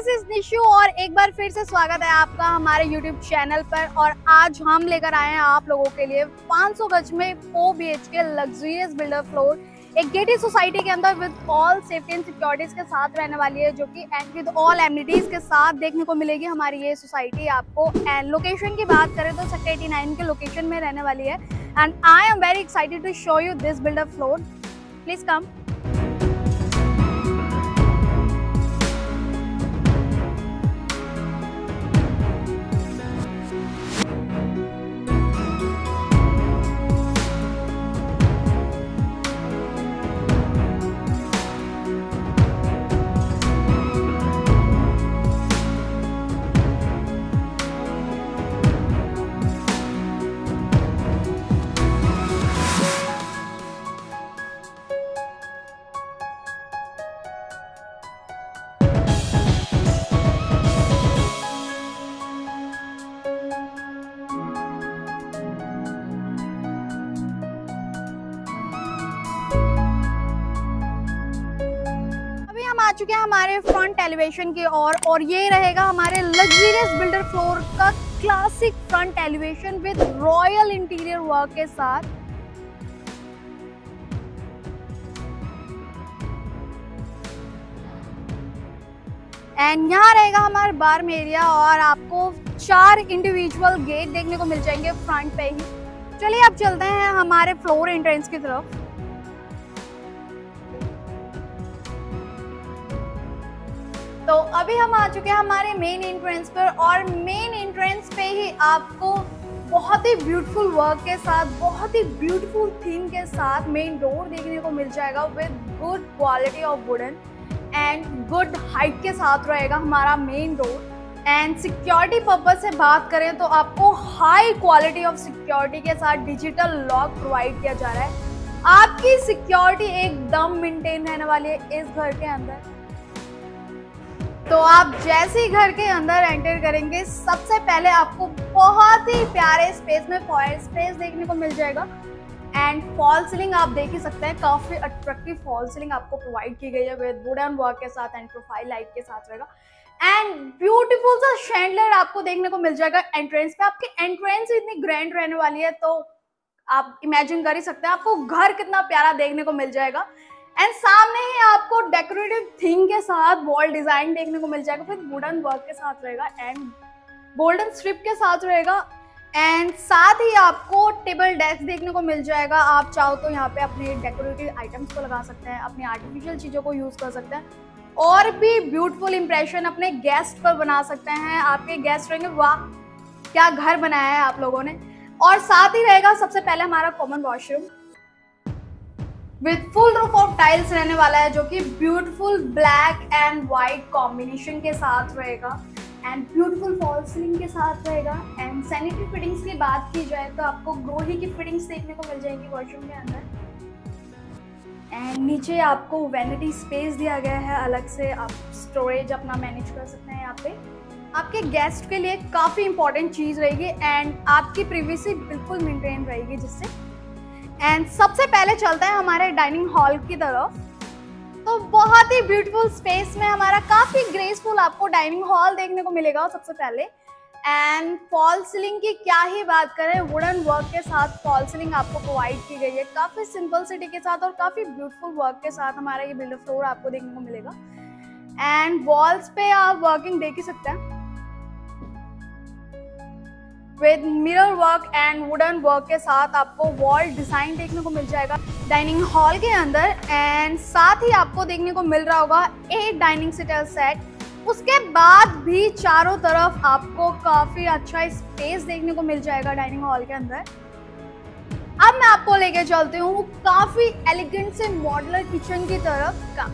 Is Nishu और एक बार फिर से स्वागत है आपका हमारे YouTube चैनल पर। और आज हम लेकर आए हैं आप लोगों के लिए 500 गज में 4 BHK लग्जरियस बिल्डर फ्लोर एक गेटेड सोसाइटी के अंदर with all safety and securities के साथ रहने वाली है, जो कि एंड विद ऑल एमिनिटीज के साथ देखने को मिलेगी हमारी ये सोसाइटी आपको। एंड लोकेशन की बात करें तो सेक्टर 89 के लोकेशन में रहने वाली है। And I am very excited to show you this builder floor. Please come. आ चुके हैं हमारे फ्रंट एलिवेशन की ओर और ये रहेगा हमारे लग्जरियस बिल्डर फ्लोर का classic front elevation with royal interior work के साथ। एंड यहाँ रहेगा हमारा बार्म एरिया और आपको 4 इंडिविजुअल गेट देखने को मिल जाएंगे फ्रंट पे ही। चलिए अब चलते हैं हमारे फ्लोर एंट्रेंस की तरफ। तो अभी हम आ चुके हैं हमारे मेन एंट्रेंस पर और मेन एंट्रेंस पे ही आपको बहुत ही ब्यूटीफुल वर्क के साथ, बहुत ही ब्यूटीफुल थीम के साथ मेन डोर देखने को मिल जाएगा with good quality of wooden and good height के साथ रहेगा हमारा main door. And security purpose से बात करें तो आपको हाई क्वालिटी ऑफ सिक्योरिटी के साथ डिजिटल लॉक प्रोवाइड किया जा रहा है। आपकी सिक्योरिटी एकदम मेंटेन रहने वाली है इस घर के अंदर। तो आप जैसे ही घर के अंदर एंटर करेंगे सबसे पहले आपको बहुत ही प्यारे स्पेस में फॉयर स्पेस देखने को मिल जाएगा। एंड फॉल सीलिंग आप देख ही सकते हैं, काफी अट्रैक्टिव फॉल सीलिंग आपको प्रोवाइड की गई है विद वुडन वर्क के साथ एंड प्रोफाइल लाइट के साथ रहेगा। एंड ब्यूटीफुल सा शैंडलियर आपको देखने को मिल जाएगा एंट्रेंस पे। आपकी एंट्रेंस इतनी ग्रैंड रहने वाली है तो आप इमेजिन कर ही सकते हैं आपको घर कितना प्यारा देखने को मिल जाएगा। एंड सामने ही आपको डेकोरेटिव थीम के साथ वॉल डिजाइन देखने को मिल जाएगा, फिर वुडन वर्क के साथ रहेगा एंड गोल्डन स्ट्रिप के साथ रहेगा। एंड साथ ही आपको टेबल डेस्क देखने को मिल जाएगा। आप चाहो तो यहाँ पे अपने डेकोरेटिव आइटम्स को लगा सकते हैं, अपनी आर्टिफिशियल चीज़ों को यूज़ कर सकते हैं और भी ब्यूटीफुल इंप्रेशन अपने गेस्ट पर बना सकते हैं। आपके गेस्ट रहेंगे वाह क्या घर बनाया है आप लोगों ने। और साथ ही रहेगा सबसे पहले हमारा common washroom with full roof of tiles रहने वाला है, जो कि beautiful black and white combination के साथ रहेगा एंड ब्यूटीफुल फॉल सीलिंग के साथ रहेगा। एंड सैनिटरी फिटिंग्स की बात की जाए तो आपको ग्रोही की फिटिंग्स देखने को मिल जाएंगी वॉशरूम के अंदर। एंड नीचे आपको वैनिटी स्पेस दिया गया है अलग से, आप स्टोरेज अपना मैनेज कर सकते हैं। यहाँ पे आपके गेस्ट के लिए काफ़ी इंपॉर्टेंट चीज़ रहेगी एंड आपकी प्राइवेसी बिल्कुल मेंटेन रहेगी जिससे। एंड सबसे पहले चलते हैं हमारे डाइनिंग हॉल की तरफ। तो बहुत ही ब्यूटीफुल स्पेस में हमारा काफी ग्रेसफुल आपको डाइनिंग हॉल देखने को मिलेगा सबसे पहले। एंड फॉल सीलिंग की क्या ही बात करें, वुडन वर्क के साथ फॉल सीलिंग आपको प्रोवाइड की गई है काफी सिंपलिसिटी के साथ और काफी ब्यूटीफुल वर्क के साथ हमारा ये बिल्डर फ्लोर आपको देखने को मिलेगा। एंड वॉल्स पे आप वर्किंग देख ही सकते हैं with mirror work and wooden work के साथ आपको वॉल डिजाइन देखने को मिल जाएगा डाइनिंग हॉल के अंदर। एंड साथ ही आपको देखने को मिल रहा होगा 8 डाइनिंग सीटर सेट। उसके बाद भी चारों तरफ आपको काफी अच्छा स्पेस देखने को मिल जाएगा डाइनिंग हॉल के अंदर। अब मैं आपको लेके चलती हूँ काफी एलिगेंट से मॉड्यूलर किचन की तरफ का।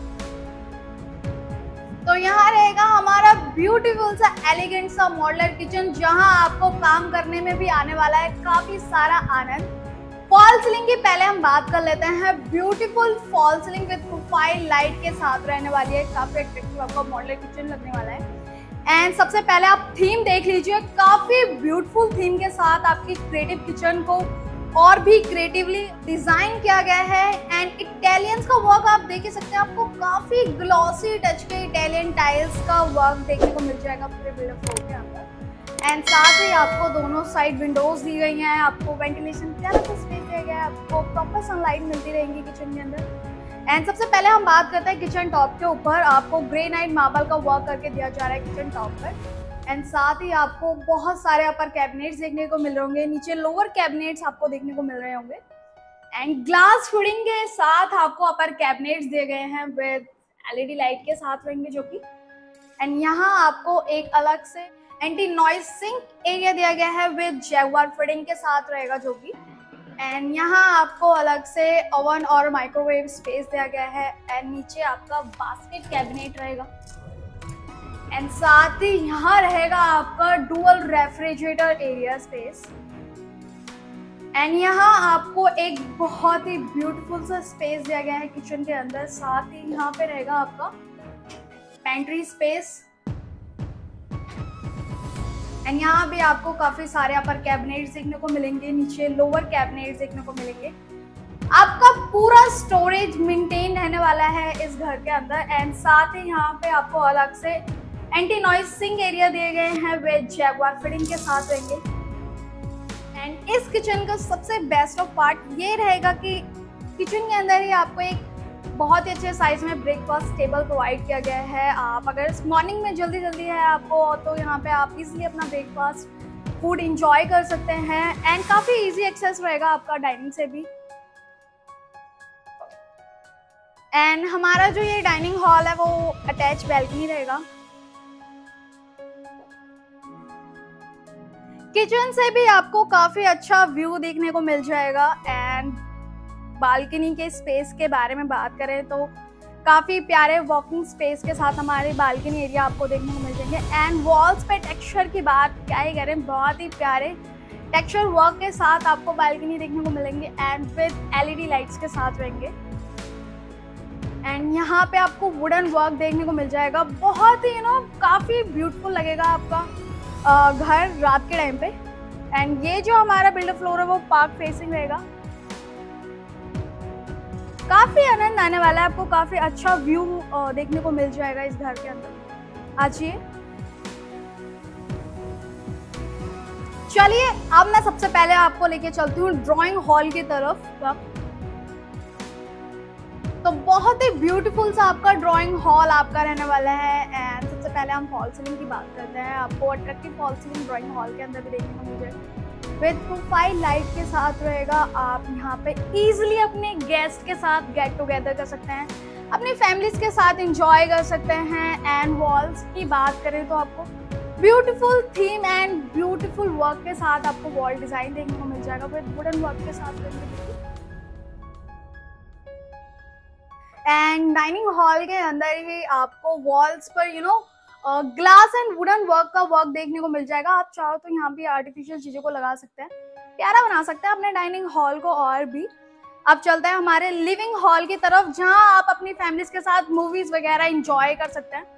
तो यहाँ रहेगा हमारा ब्यूटीफुल सा एलिगेंट सा मॉड्यूलर किचन, जहाँ आपको काम करने में भी आने वाला है काफी सारा आनंद। फॉल सीलिंग की पहले हम बात कर लेते हैं। Beautiful fall ceiling with profile light के साथ रहने वाली है, काफी अट्रैक्टिव आपको मॉड्यूलर किचन लगने वाला है। एंड सबसे पहले आप थीम देख लीजिए, काफी ब्यूटीफुल थीम के साथ आपकी क्रिएटिव किचन को और भी क्रिएटिवली डिजाइन किया गया है। एंड इटालियंस का वर्क आप देख ही सकते हैं, आपको काफी ग्लॉसी टच के इटालियन टाइल्स का वर्क देखने को मिल जाएगा पूरे बिल्डर फ्लोर के अंदर। एंड साथ ही आपको दोनों साइड विंडोज दी गई हैं, आपको वेंटिलेशन प्यारा सा स्पेस दिया गया है, आपको प्रॉपर सनलाइट मिलती रहेगी किचन के अंदर। एंड सबसे पहले हम बात करते हैं किचन टॉप के ऊपर, आपको ग्रेनाइट मार्बल का वर्क करके दिया जा रहा है किचन टॉप पर। एंड साथ ही आपको बहुत सारे अपर कैबिनेट्स देखने को मिल रहे होंगे, नीचे लोअर कैबिनेट्स आपको देखने को मिल रहे होंगे। एंड ग्लास फिटिंग के साथ आपको अपर कैबिनेट्स दिए गए हैं विद एलईडी लाइट के साथ रहेंगे जो कि। एंड यहाँ आपको एक अलग से एंटी नॉइज सिंक एरिया दिया गया है विद जैगुआर फिटिंग के साथ रहेगा जो कि। एंड यहाँ आपको अलग से ओवन और माइक्रोवेव स्पेस दिया गया है। एंड नीचे आपका बास्केट कैबिनेट रहेगा। एंड साथ ही यहाँ रहेगा आपका dual refrigerator area space. And यहाँ आपको एक बहुत ही ब्यूटीफुल सा स्पेस दिया गया है किचन के अंदर। साथ ही यहाँ पे रहेगा आपका पेंट्री स्पेस। एंड यहाँ भी आपको काफी सारे अपर कैबिनेट्स देखने को मिलेंगे, नीचे लोअर कैबिनेट्स देखने को मिलेंगे। आपका पूरा स्टोरेज मेंटेन रहने वाला है इस घर के अंदर। एंड साथ ही यहाँ पे आपको अलग से एंटी नॉइज सिंक एरिया दिए गए हैं विद जैगुआर फिटिंग के साथ रहेंगे। एंड इस किचन का सबसे बेस्ट ऑफ पार्ट ये रहेगा कि किचन के अंदर ही आपको एक बहुत ही अच्छे साइज में ब्रेकफास्ट टेबल प्रोवाइड किया गया है। आप अगर मॉर्निंग में जल्दी है आपको, तो यहाँ पे आप इजीली अपना ब्रेकफास्ट फूड इंजॉय कर सकते हैं। एंड काफी इजी एक्सेस रहेगा आपका डाइनिंग से भी। एंड हमारा जो ये डाइनिंग हॉल है वो अटैच बैल्कनी रहेगा। किचन से भी आपको काफी अच्छा व्यू देखने को मिल जाएगा। एंड बालकनी के स्पेस के बारे में बात करें तो काफी प्यारे वॉकिंग स्पेस के साथ हमारे बालकनी एरिया आपको देखने को मिल जाएंगे। एंड वॉल्स पे टेक्सचर की बात क्या ही करें, बहुत ही प्यारे टेक्सचर वर्क के साथ आपको बालकनी देखने को मिलेंगे एंड विद एलईडी लाइट्स के साथ रहेंगे। एंड यहाँ पे आपको वुडन वर्क देखने को मिल जाएगा, बहुत ही काफी ब्यूटीफुल लगेगा आपका घर रात के टाइम पे। एंड ये जो हमारा बिल्डर फ्लोर है वो पार्क फेसिंग रहेगा। काफी आनंद आने वाला है, आपको काफी अच्छा व्यू देखने को मिल जाएगा इस घर के अंदर। आइए चलिए अब मैं सबसे पहले आपको लेके चलती हूँ ड्राइंग हॉल की तरफ। तो बहुत ही ब्यूटीफुल सा आपका ड्राइंग हॉल आपका रहने वाला है। एंड सबसे पहले हम फॉल सीलिंग की बात करते हैं। आपको attractive fall ceiling drawing hall के अंदर भी देखने को मिल जाएगा विद प्रोफाइल लाइट के साथ रहेगा। आप यहाँ पे इजीली अपने गेस्ट के साथ गेट टुगेदर कर सकते हैं, अपनी फैमिलीज के साथ एंजॉय कर सकते हैं। एंड वॉल्स की बात करें तो आपको beautiful theme and beautiful work के साथ आपको वॉल डिजाइन देखने को मिल जाएगा विद वुडन वर्क के साथ। एंड डाइनिंग हॉल के अंदर ही आपको वॉल्स पर ग्लास एंड वुडन वर्क का वर्क देखने को मिल जाएगा। आप चाहो तो यहाँ भी आर्टिफिशियल चीजों को लगा सकते हैं, प्यारा बना सकते हैं अपने डाइनिंग हॉल को। और भी अब चलते हैं हमारे लिविंग हॉल की तरफ, जहां आप अपनी फैमिलीज के साथ मूवीज वगैरह एंजॉय कर सकते हैं।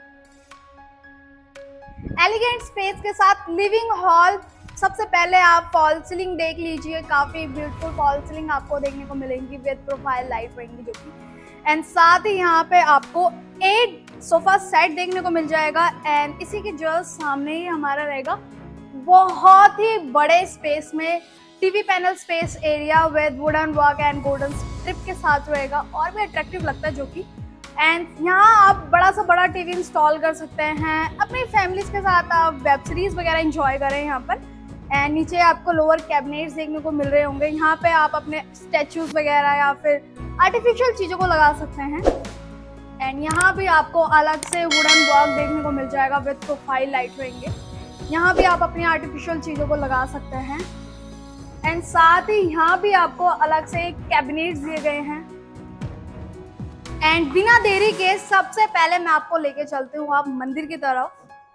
एलिगेंट स्पेस के साथ लिविंग हॉल। सबसे पहले आप फॉल सीलिंग देख लीजिए, काफी ब्यूटीफुल फॉल सीलिंग आपको देखने को मिलेंगी विद प्रोफाइल लाइट रहेंगी जो कि। एंड साथ ही यहाँ पे आपको 8 सोफा सेट देखने को मिल जाएगा। एंड इसी के जस्ट सामने ही हमारा रहेगा बहुत ही बड़े स्पेस में TV panel space area with wooden work and golden strip के साथ रहेगा, और भी अट्रैक्टिव लगता है जो कि। एंड यहाँ आप बड़ा सा बड़ा टीवी इंस्टॉल कर सकते हैं, अपनी फैमिलीज के साथ आप वेब सीरीज वगैरह एंजॉय करें यहाँ पर। एंड नीचे आपको लोअर कैबिनेट्स देखने को मिल रहे होंगे, यहाँ पे आप अपने स्टैचूज वगैरह या फिर आर्टिफिशियल चीज़ों को लगा सकते हैं। एंड यहाँ भी आपको अलग से वुडन वर्क देखने को मिल जाएगा विद प्रोफाइल लाइट रहेंगे, यहाँ भी आप अपनी आर्टिफिशियल चीज़ों को लगा सकते हैं। एंड साथ ही यहाँ भी आपको अलग से कैबिनेट्स दिए गए हैं। एंड बिना देरी के सबसे पहले मैं आपको लेके चलती हूँ आप मंदिर की तरफ।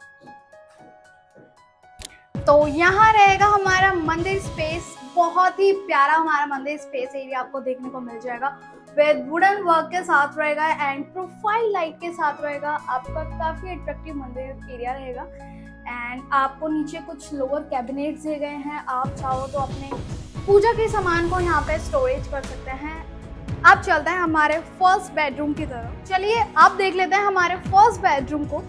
तो यहाँ रहेगा हमारा मंदिर स्पेस, बहुत ही प्यारा हमारा मंदिर स्पेस एरिया आपको देखने को मिल जाएगा विद वुडन वर्क के साथ रहेगा एंड प्रोफाइल लाइट के साथ रहेगा। आपका काफी अट्रैक्टिव मंदिर एरिया रहेगा। एंड आपको नीचे कुछ लोअर कैबिनेट्स दिए गए हैं, आप चाहो तो अपने पूजा के सामान को यहाँ पे स्टोरेज कर सकते हैं। अब चलते हैं हमारे फर्स्ट बेडरूम की तरफ। चलिए अब देख लेते हैं हमारे फर्स्ट बेडरूम को।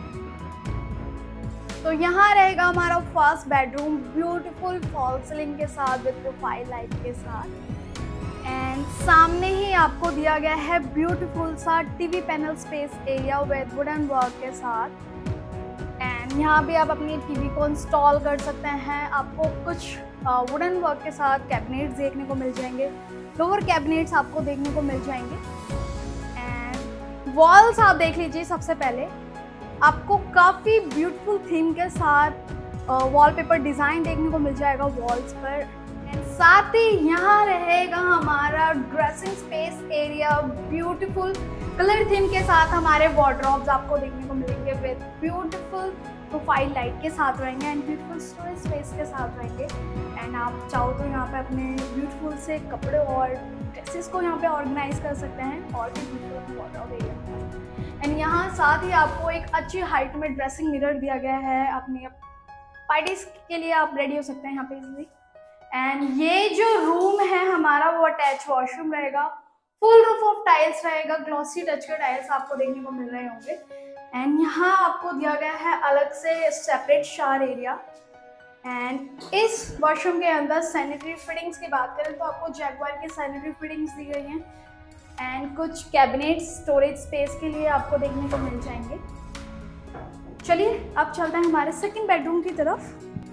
तो यहाँ रहेगा हमारा first bedroom, beautiful fall ceiling के साथ विद प्रोफाइल लाइट के साथ। एंड सामने ही आपको दिया गया है ब्यूटीफुल सा TV panel space area with wooden work के साथ। एंड यहाँ भी आप अपनी टीवी को इंस्टॉल कर सकते हैं। आपको कुछ वुडन वर्क के साथ कैबिनेट्स देखने को मिल जाएंगे, लोअर कैबिनेट्स आपको देखने को मिल जाएंगे। एंड वॉल्स आप देख लीजिए। सबसे पहले आपको काफ़ी ब्यूटीफुल थीम के साथ वॉलपेपर डिज़ाइन देखने को मिल जाएगा वॉल्स पर। एंड साथ ही यहाँ रहेगा हमारा dressing space area, beautiful colour theme के साथ हमारे वार्डरोब्स आपको देखने को मिलेंगे विद ब्यूटीफुल प्रोफाइल लाइट के साथ रहेंगे एंड ब्यूटीफुल स्टोरेज स्पेस के साथ रहेंगे। एंड आप चाहो तो यहाँ पे अपने ब्यूटीफुल से कपड़े और ड्रेसेस को यहाँ पे ऑर्गेनाइज कर सकते हैं और भी ब्यूटीफुल वार्डरोब एरिया। एंड यहाँ साथ ही आपको एक अच्छी हाइट में ड्रेसिंग मिरर दिया गया है। अपनी पार्टीज के लिए आप रेडी हो सकते हैं यहाँ पे इजीली। एंड ये जो रूम है हमारा वो अटैच वॉशरूम रहेगा, फुल रूफ ऑफ टाइल्स रहेगा, ग्लॉसी टच के टाइल्स आपको देखने को मिल रहे होंगे। एंड यहाँ आपको दिया गया है अलग से सेपरेट शावर एरिया। एंड इस वॉशरूम के अंदर सैनिटरी फिटिंग्स की बात करें तो आपको जैगवार की सैनिटरी फिटिंग्स दी गई हैं। एंड कुछ कैबिनेट्स स्टोरेज स्पेस के लिए आपको देखने को मिल जाएंगे। चलिए अब चलते हैं हमारे सेकंड बेडरूम की तरफ।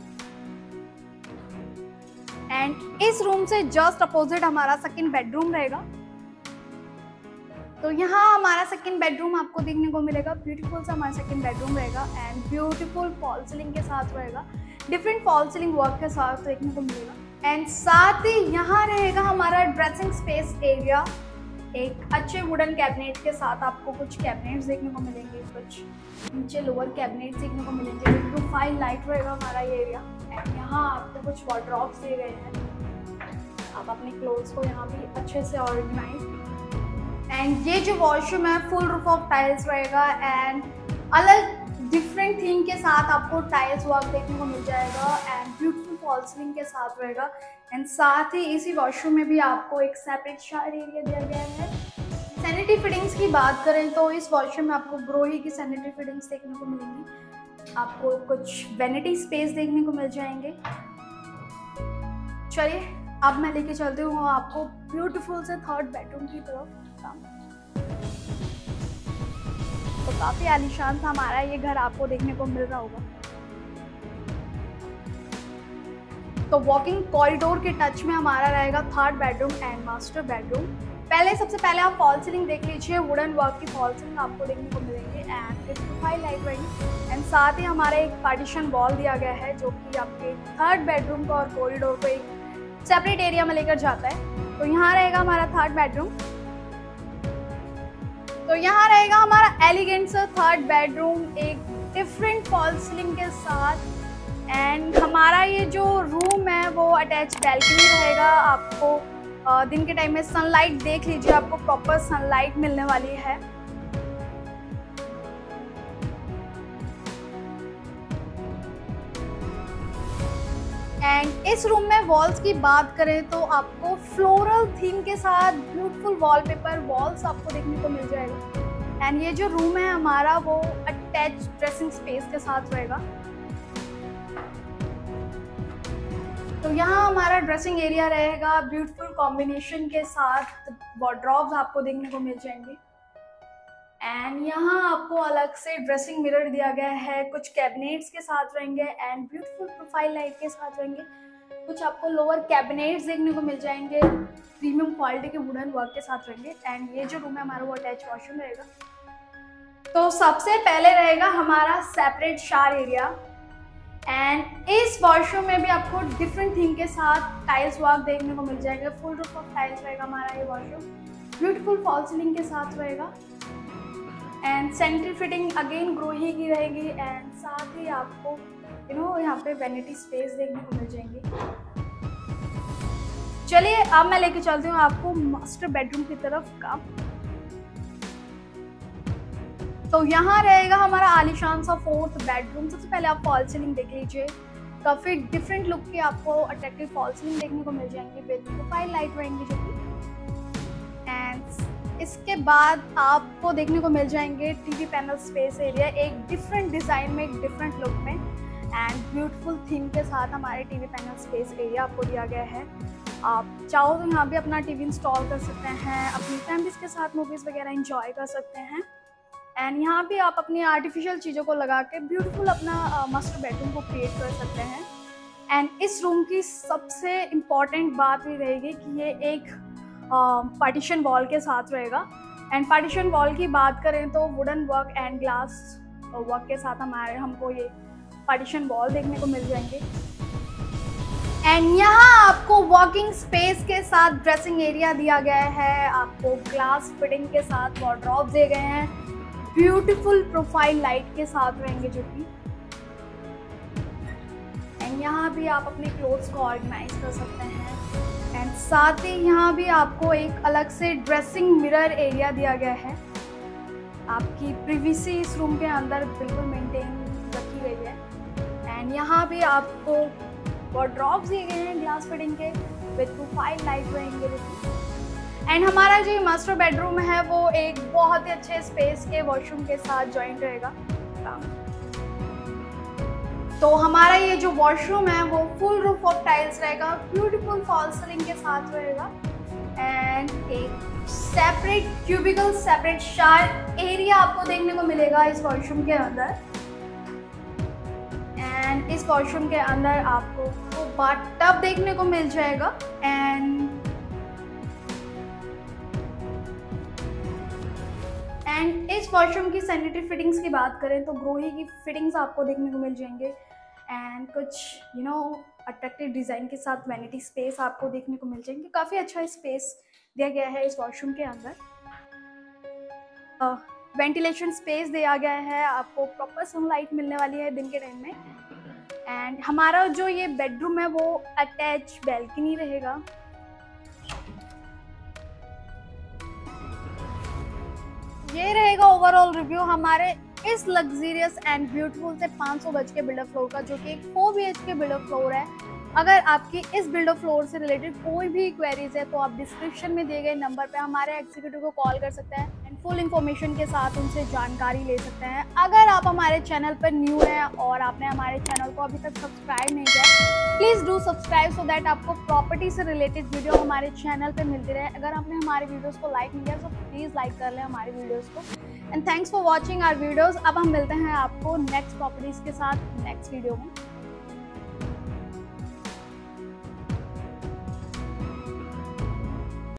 एंड इस रूम से जस्ट अपोजिट हमारा सेकंड बेडरूम रहेगा। तो यहाँ हमारा सेकंड बेडरूम आपको देखने को मिलेगा, ब्यूटीफुल सा हमारा सेकंड बेडरूम रहेगा एंड ब्यूटीफुल फॉल सीलिंग के साथ रहेगा, डिफरेंट फॉल सीलिंग वर्क के साथ देखने को मिलेगा। एंड साथ ही यहाँ रहेगा हमारा ड्रेसिंग स्पेस एरिया, एक अच्छे वुडन कैबिनेट के साथ आपको कुछ कैबिनेट्स देखने को मिलेंगे, कुछ नीचे लोअर कैबिनेट्स देखने को मिलेंगे। प्रोफाइल लाइट रहेगा हमारा ये एरिया। एंड यहाँ आपको कुछ वार्डरोब्स दिए गए हैं, आप अपने क्लोथ्स को यहाँ भी अच्छे से ऑर्गेनाइज। एंड ये जो वॉशरूम है फुल रूफ ऑफ टाइल्स रहेगा एंड अलग डिफरेंट थीम के साथ आपको टाइल्स वर्क देखने को मिल जाएगा एंड ब्यूटीफुल फॉल सीलिंग के साथ रहेगा। एंड साथ ही इसी वॉशरूम में भी आपको एक सेपरेट शावर एरिया दिया गया है। सैनिटरी फिटिंग्स की बात करें तो इस वॉशरूम में आपको ग्रोही की सैनिटरी फिटिंग्स देखने को मिलेंगी, आपको कुछ वैनिटी स्पेस देखने को मिल जाएंगे। चलिए अब मैं लेके चलती हूँ आपको ब्यूटीफुल से थर्ड बेडरूम की तरफ। तो काफी आलीशान सा हमारा ये घर आपको देखने को मिल रहा होगा। तो वॉकिंग कॉरिडोर के टच में हमारा रहेगा third bedroom and master bedroom. सबसे पहले आप फॉल सीलिंग देख लीजिए, वुडन वर्क की फॉल सीलिंग आपको देखने को मिलेंगे एंड विद प्रोफाइल लाइट रहेगी। एंड साथ ही हमारा एक पार्टीशन वॉल दिया गया है जो कि आपके थर्ड बेडरूम को और कॉरिडोर को एक सेपरेट एरिया में लेकर जाता है। तो यहाँ रहेगा हमारा थर्ड बेडरूम। तो यहाँ रहेगा हमारा एलिगेंट सा थर्ड बेडरूम, एक डिफरेंट फॉल सीलिंग के साथ। एंड हमारा ये जो रूम है वो अटैच बैल्कनी रहेगा। आपको दिन के टाइम में सनलाइट देख लीजिए, आपको प्रॉपर सनलाइट मिलने वाली है। एंड इस रूम में वॉल्स की बात करें तो आपको फ्लोरल थीम के साथ ब्यूटीफुल वॉलपेपर वॉल्स आपको देखने को मिल जाएगा। एंड ये जो रूम है हमारा वो अटैच ड्रेसिंग स्पेस के साथ रहेगा। तो यहाँ हमारा ड्रेसिंग एरिया रहेगा ब्यूटीफुल कॉम्बिनेशन के साथ, वार्डरोब्स आपको देखने को मिल जाएंगे। एंड यहाँ आपको अलग से ड्रेसिंग मिरर दिया गया है, कुछ कैबिनेट्स के साथ रहेंगे एंड ब्यूटीफुल प्रोफाइल लाइट के साथ रहेंगे। कुछ आपको लोअर कैबिनेट्स देखने को मिल जाएंगे, प्रीमियम क्वालिटी के वुडन वर्क के साथ रहेंगे। एंड ये जो रूम है हमारा वो अटैच वॉशरूम रहेगा। तो सबसे पहले रहेगा हमारा सेपरेट शावर एरिया। एंड इस वॉशरूम में भी आपको डिफरेंट थीम के साथ टाइल्स वर्क देखने को मिल जाएगा। फुल रूफ ऑफ टाइल्स रहेगा हमारा ये वॉशरूम, ब्यूटीफुल फॉल सीलिंग के साथ रहेगा। And sanitary fitting again Grohe की रहेगी। एंड साथ ही आपको यहाँ पे वैनिटी स्पेस देखने को मिल जाएंगे। चलिए अब मैं लेके चलती हूँ आपको मास्टर बेडरूम की तरफ का। तो यहाँ रहेगा हमारा आलीशान सा फोर्थ बेडरूम। सबसे पहले आप फॉल सीलिंग देख लीजिए, काफ़ी डिफरेंट लुक की आपको अट्रैक्टिव फॉल सीलिंग देखने को मिल जाएंगी विद प्रोफाइल लाइट रहेंगी जो कि। एंड इसके बाद आपको देखने को मिल जाएंगे टीवी पैनल स्पेस एरिया, एक डिफरेंट डिज़ाइन में, एक डिफरेंट लुक में एंड ब्यूटीफुल थीम के साथ हमारे टीवी पैनल स्पेस एरिया आपको दिया गया है। आप चाहो तो यहाँ भी अपना टीवी इंस्टॉल कर सकते हैं, अपनी फैमिलीज के साथ मूवीज़ वगैरह एंजॉय कर सकते हैं। एंड यहाँ भी आप अपनी आर्टिफिशियल चीज़ों को लगा के ब्यूटीफुल अपना मास्टर बेडरूम को क्रिएट कर सकते हैं। एंड इस रूम की सबसे इम्पॉर्टेंट बात ये रहेगी कि ये एक पार्टीशन वॉल के साथ रहेगा। एंड पार्टीशन वॉल की बात करें तो wooden work and glass work के साथ हमको ये पार्टीशन वॉल देखने को मिल जाएंगे। एंड यहाँ आपको वॉकिंग स्पेस के साथ ड्रेसिंग एरिया दिया गया है, आपको ग्लास फिटिंग के साथ वार्डरोब दिए गए हैं, ब्यूटीफुल प्रोफाइल लाइट के साथ रहेंगे जो कि। एंड यहाँ भी आप अपने क्लोथ्स को ऑर्गेनाइज कर सकते हैं। एंड साथ ही यहाँ भी आपको एक अलग से ड्रेसिंग मिरर एरिया दिया गया है। आपकी प्रिवेसी इस रूम के अंदर बिल्कुल मेंटेन रखी गई है। एंड यहाँ भी आपको वार्डरोब्स दिए गए हैं ग्लास फिटिंग के विद प्रोफाइल लाइट रहेंगे। एंड हमारा जो मास्टर बेडरूम है वो एक बहुत ही अच्छे स्पेस के वॉशरूम के साथ जॉइंट रहेगा। तो हमारा ये जो वॉशरूम है वो फुल रूफ ऑफ टाइल्स रहेगा, ब्यूटीफुल फॉल सीलिंग के साथ रहेगा। एंड एक separate cubicle, separate shower area आपको देखने को मिलेगा इस वॉशरूम के अंदर। एंड इस वॉशरूम के अंदर आपको बाथटब देखने को मिल जाएगा। एंड इस वॉशरूम की सैनिटरी फिटिंग्स की बात करें तो ग्रोही की फिटिंग्स आपको देखने को मिल जाएंगे। एंड कुछ अट्रैक्टिव डिज़ाइन के साथ वैनिटी स्पेस आपको देखने को मिल जाएंगे। काफ़ी अच्छा स्पेस दिया गया है इस वॉशरूम के अंदर। वेंटिलेशन स्पेस दिया गया है, आपको प्रॉपर सनलाइट मिलने वाली है दिन के टाइम में। एंड हमारा जो ये बेडरूम है वो अटैच बैल्कनी रहेगा। ये रहेगा ओवरऑल रिव्यू हमारे इस लग्जरियस एंड ब्यूटीफुल से 500 गज के बिल्डर फ्लोर का, जो कि एक 4 BHK बिल्डर फ्लोर है। अगर आपकी इस बिल्डर फ्लोर से रिलेटेड कोई भी क्वेरीज है तो आप डिस्क्रिप्शन में दिए गए नंबर पे हमारे एग्जीक्यूटिव को कॉल कर सकते हैं एंड फुल इन्फॉर्मेशन के साथ उनसे जानकारी ले सकते हैं। अगर आप हमारे चैनल पर न्यू हैं और आपने हमारे चैनल को अभी तक सब्सक्राइब नहीं किया, please do subscribe so that आपको प्रॉपर्टी से रिलेटेड वीडियो हमारे चैनल पर मिलती रहे। अगर आपने हमारे वीडियोज़ को लाइक नहीं किया तो प्लीज़ लाइक कर लें हमारे वीडियोज़ को। And thanks for watching our videos. अब हम मिलते हैं आपको नेक्स्ट प्रॉपर्टीज़ के साथ नेक्स्ट वीडियो में।